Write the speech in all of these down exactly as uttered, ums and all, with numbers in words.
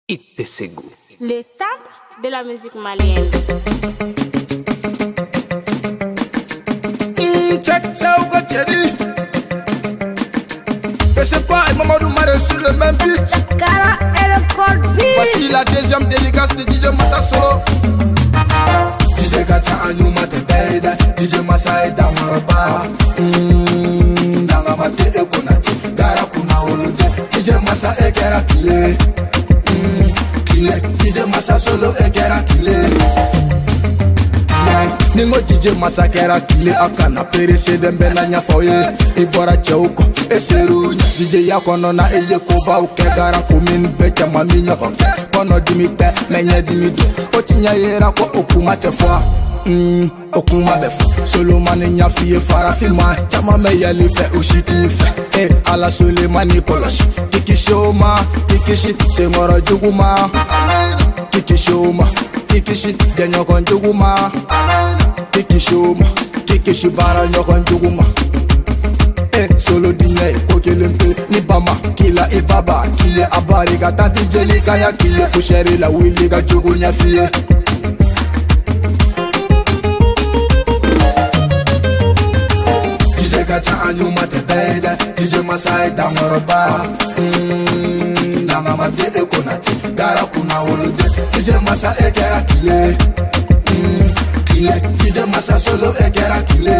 Itesegu. Les temples de la musique malienne. Check ça ou quoi Thierry. Et c'est pas Mamadou Maré sur le même beat. Cara et le code beat. Voici la deuxième dédicace de D J Massa Solo. D J Gata Anyuma te beida, D J Massa et Damaraba. Dangamate e konati, gara kuna olude. D J Massa e kera kile. Kile, D J Massa Solo e kera kile. Ningo D J Massa kera kile akana perese dembe na nyafoye. Ibora cheuko eseru D J yakono na eye koba uke gara kumini becha mami nyoko. Kono dimi pe menye dimi do. Otinya yera ko okuma tefwa. Mm, okuma befo. Solo mani nyafiye farafima. Chama me yeli fe ushiti fe. Eh, ala sole mani koloshi. Kiki shoma, kiki shi se moro juguma. Kiki shoma, kiki shi de nyokon juguma. Kiki shoma, kiki shi bara nyokon juguma. Eh, solo dinye kokelempe ni bama kila ibaba kiye abari ga tanti jeli kaya kiye kusheri la wili ga jugu nyafiye. D J Gata Anyuma te beida, D J Massa e Damaraba. Mmm, Dangamate e konati, gara kuna olude. D J Massa e kera kile. Mmm, kile, D J Massa Solo e kera kile.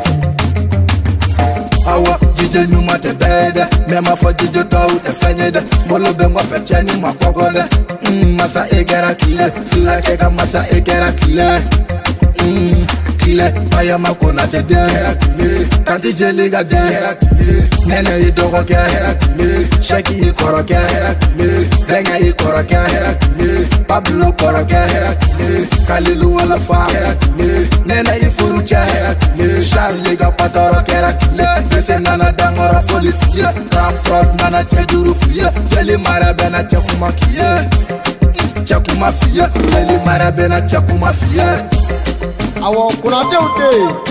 Awa D J Nyuma te beida, mema fo D J Tau te fenyede. Bolo bengo fe cheni ma kogode. Mmm, Massa e kera kile, fila kega Massa e kera kile. Mmm, kile, baya makona te de kera kile. Tanti jeli ga de kera kile. Nene i dogo ke kera kile. Shaki i koro ke kera kile. Denga i koro ke kera kile. Pablo koro ke kera kile. Kalilu wala fa kera kile. Nene i furu ke kera kile. Charlie ga patoro kera kile. Dese nana dangora foli fiye. Grand prod nana cheduru fiye. Jeli marabe na chakuma kiye. Chakuma fiye. Jeli marabe na chakuma fiye. Awo kunate ude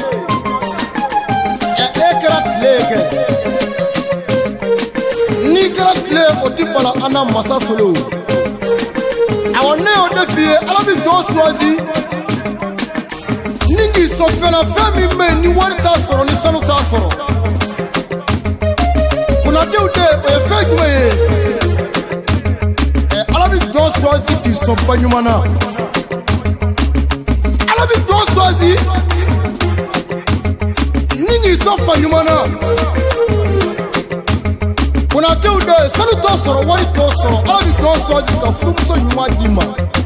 e ekra tleke ni kra tle otibala ana Massa Solo awo ne o defie ala bi to soazi ningi so fena fami me ni warta soro ni sanu ta soro kunate ude e fe jume e ala bi to soazi di so banyumana ala bi to soazi nini so fanyumana kuna te ude sanu to soro wari to soro ala bi to soazi ka furu so nyuma dima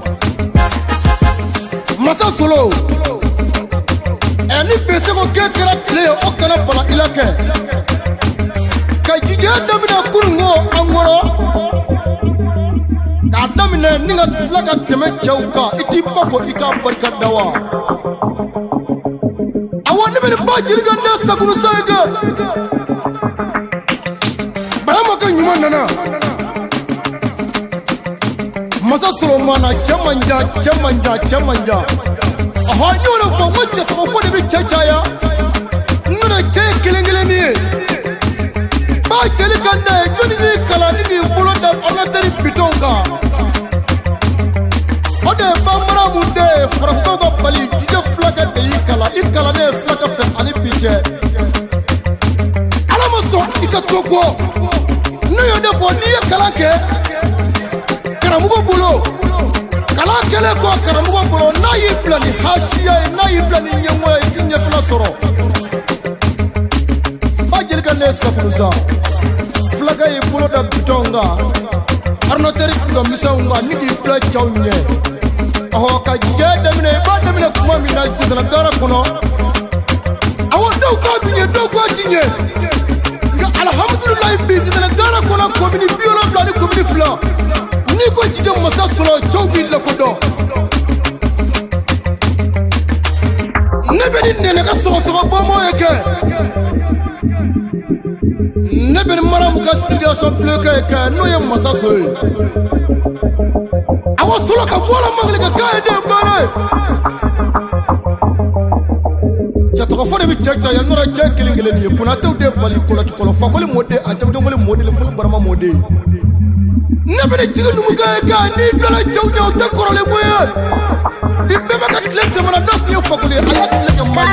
Massa Solo eni pese ko kekera tle o kana bala ilake ka jije damina kurungo angoro ka damina ninga tlaka teme chauka iti bafo ika barka dawa awon ne ba jirga na sagunu saga bala maka nyuma nana Massa Solo mana chamanja chamanja chamanja aha nyona fo mocha to fo de bichaya ngana che kelengele ni ba tele kande joni ni kala ni bulo da onatari pitonga ode ba mara munde franco go bali jide flaga de ikala ikala ne flaga fe ani biche ala mo so ikatoko no yo defo ni kala ke karamugo bulo kala kele ko karamugo bulo na yi plani hashiya na yi plani nyamwa ikinya kala soro ba jeli kan ne sakuza flaga yi bulo da bitonga arno teri ko misaunga nigi pla chawnye aho ka jije demine ba demine kuma mina sidana gara kono awo do ka binye do ko jinye nga alhamdulillah bi sidana gara kono ko bini biolo blani ko bini fla ni ko jije Massa Solo chawbi la ko do nebeni nene ka so so bo mo yake nebeni mara mu ka studio so bloqué ka no ye Massa Solo awo Solo ka bola mangle ka ka de bare chato fo de bi chacha ya nora cha kilingele ni kuna taw de bali ko la ko fa ko le mode a taw de ngole mode le fu barama mode ne bɛ jigin numu kɛ ka ni bila cɛw ɲɛ o tɛ kɔrɔlen mun ye i bɛɛ ma ka tile tɛmɛna n'a tun ye fakoli ye a y'a tile kɛ man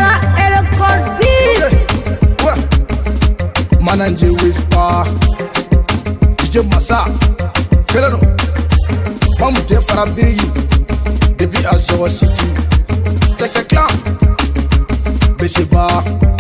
ye. Manager Whisper D J Massa kelen no mamu tɛ fara biriki depuis Azɔgɔ City Tɛsɛ Clan Beseba